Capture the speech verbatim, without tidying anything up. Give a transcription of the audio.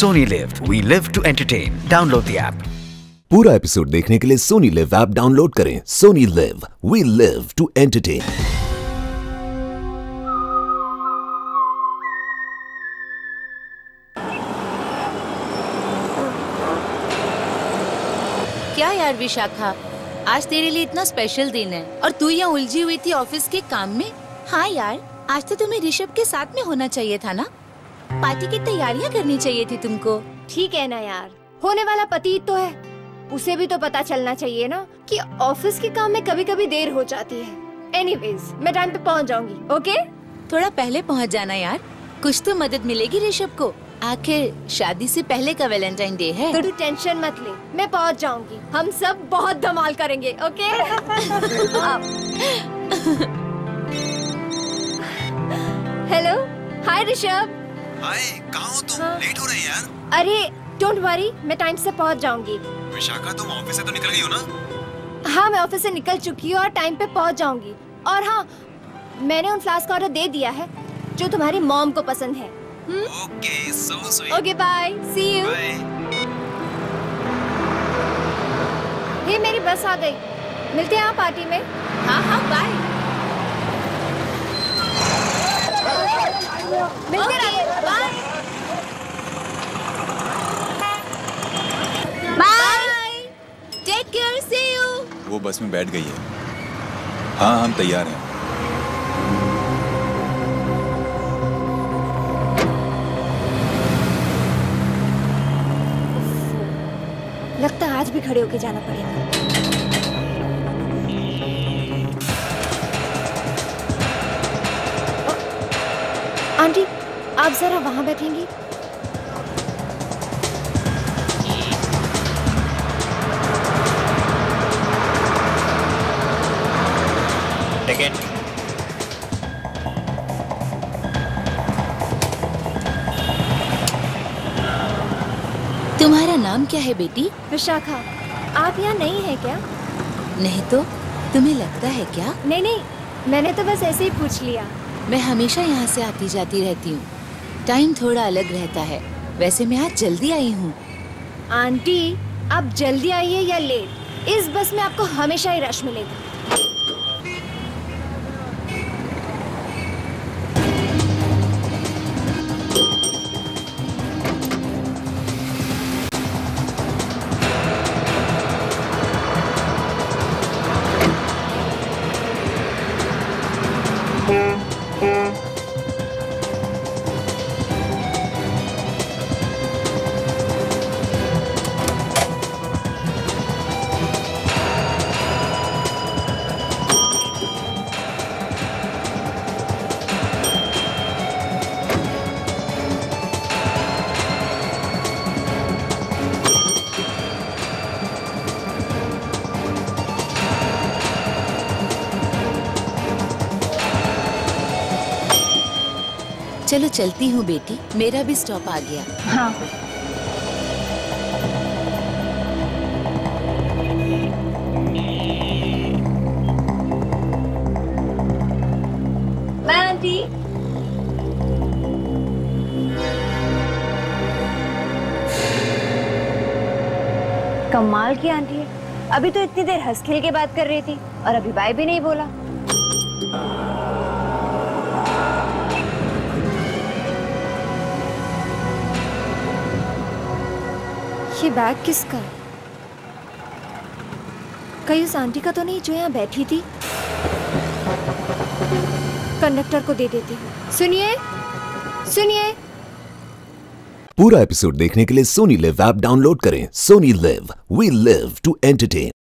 Sony Live. We live to entertain. Download the app. पूरा episode देखने के लिए सोनी लिव ऐप डाउनलोड करें। Sony Liv, we live to entertain. क्या यार विशाखा, आज तेरे लिए इतना स्पेशल दिन है और तू यहाँ उलझी हुई थी ऑफिस के काम में। हाँ यार, आज तो तुम्हें ऋषभ के साथ में होना चाहिए था ना। पार्टी की तैयारियाँ करनी चाहिए थी तुमको। ठीक है ना यार, होने वाला पति तो है, उसे भी तो पता चलना चाहिए ना कि ऑफिस के काम में कभी कभी देर हो जाती है। एनीवेज, मैं टाइम पे पहुंच जाऊंगी। ओके? थोड़ा पहले पहुंच जाना यार, कुछ तो मदद मिलेगी ऋषभ को। आखिर शादी से पहले का वैलेंटाइन डे है। तो तू टेंशन मत ले, मैं पहुंच जाऊंगी। हम सब बहुत धमाल करेंगे। Okay? Hello, hi Rishabh. Hi, कहाँ हो तुम? हाँ। लेट हो रही है यार। अरे डोंट वरी, मैं टाइम से पहुंच जाऊंगी। विशाखा, तुम ऑफिस से तो निकल गई हो ना? हाँ, मैं ऑफिस से निकल चुकी हूँ और टाइम पे पहुंच जाऊंगी। और हाँ, मैंने उन फ्लास्क का ऑर्डर दे दिया है जो तुम्हारी मॉम को पसंद है। Okay, so sweet. Okay, bye, see you. Bye. ये मेरी बस आ गई, मिलते हैं आप पार्टी में। हाँ हाँ, बाय। मिलते हैं, bye. Bye, take care, see you. वो बस में बैठ गई है। हाँ, हम तैयार हैं। लगता है आज भी खड़े होके जाना पड़ेगा। आंटी, आप जरा वहां बैठेंगी? टिकट। तुम्हारा नाम क्या है बेटी? विशाखा। आप यहाँ नहीं है क्या? नहीं तो, तुम्हें लगता है क्या? नहीं नहीं, मैंने तो बस ऐसे ही पूछ लिया। मैं हमेशा यहाँ से आती जाती रहती हूँ। टाइम थोड़ा अलग रहता है। वैसे मैं आज जल्दी आई हूँ। आंटी, आप जल्दी आइए या लेट, इस बस में आपको हमेशा ही रश मिलेगा। चलो चलती हूँ बेटी, मेरा भी स्टॉप आ गया। हाँ। Bye aunty. कमाल की आंटी है, अभी तो इतनी देर हंस खेल के बात कर रही थी और अभी बाय भी नहीं बोला। ये बैग किसका है? कहीं उस आंटी का तो नहीं जो यहाँ बैठी थी? कंडक्टर को दे देती हूँ। सुनिए, सुनिए। पूरा एपिसोड देखने के लिए सोनी लिव ऐप डाउनलोड करें। Sony Liv, we live to entertain.